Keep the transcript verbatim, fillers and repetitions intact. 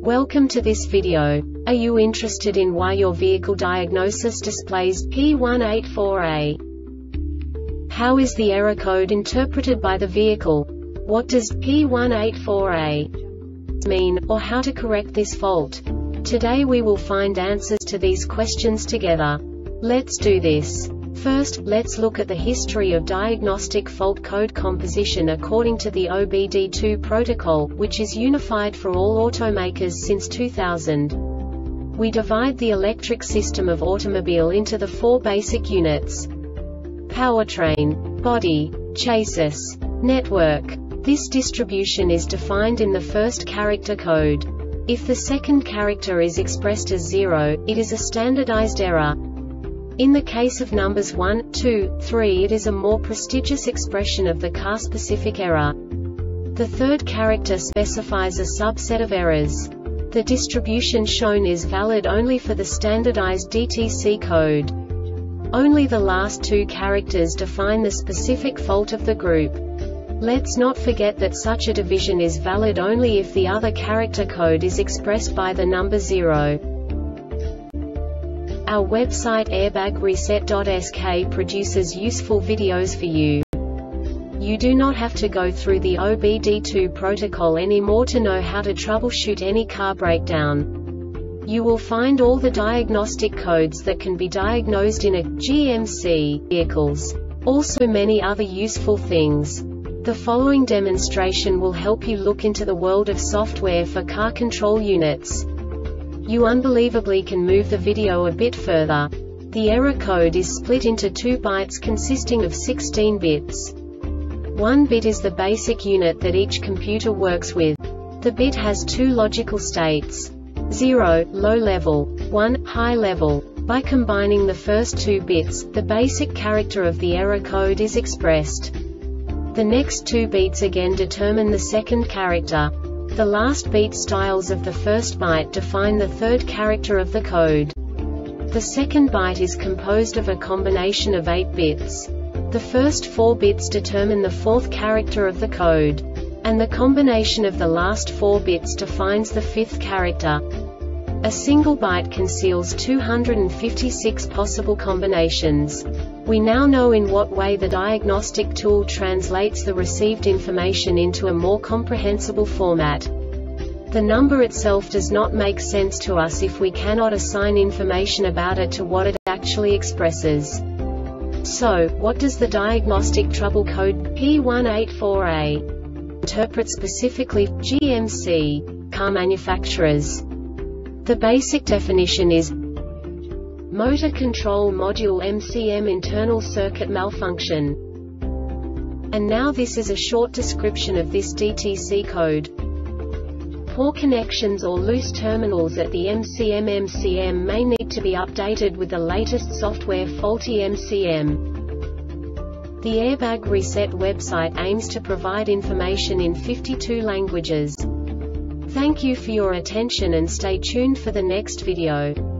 Welcome to this video. Are you interested in why your vehicle diagnosis displays P one eight four A? How is the error code interpreted by the vehicle? What does P one eight four A mean, or how to correct this fault? Today we will find answers to these questions together. Let's do this. First, let's look at the history of diagnostic fault code composition according to the O B D two protocol, which is unified for all automakers since two thousand. We divide the electric system of automobile into the four basic units: powertrain, body, chassis, network. This distribution is defined in the first character code. If the second character is expressed as zero, it is a standardized error. In the case of numbers one, two, three, it is a more prestigious expression of the car-specific error. The third character specifies a subset of errors. The distribution shown is valid only for the standardized D T C code. Only the last two characters define the specific fault of the group. Let's not forget that such a division is valid only if the other character code is expressed by the number zero. Our website airbag reset dot S K produces useful videos for you. You do not have to go through the O B D two protocol anymore to know how to troubleshoot any car breakdown. You will find all the diagnostic codes that can be diagnosed in a G M C vehicles. Also many other useful things. The following demonstration will help you look into the world of software for car control units. You unbelievably can move the video a bit further. The error code is split into two bytes consisting of sixteen bits. One bit is the basic unit that each computer works with. The bit has two logical states: zero, low level, one, high level. By combining the first two bits, the basic character of the error code is expressed. The next two beats again determine the second character. The last beat styles of the first byte define the third character of the code. The second byte is composed of a combination of eight bits. The first four bits determine the fourth character of the code. And the combination of the last four bits defines the fifth character. A single byte conceals two hundred fifty-six possible combinations. We now know in what way the diagnostic tool translates the received information into a more comprehensible format. The number itself does not make sense to us if we cannot assign information about it to what it actually expresses. So, what does the diagnostic trouble code P one eight four A interpret specifically for G M C car manufacturers? The basic definition is Motor Control Module M C M internal circuit malfunction. And now this is a short description of this D T C code. Poor connections or loose terminals at the M C M M C M may need to be updated with the latest software. Faulty M C M. The Airbag Reset website aims to provide information in fifty-two languages. Thank you for your attention and stay tuned for the next video.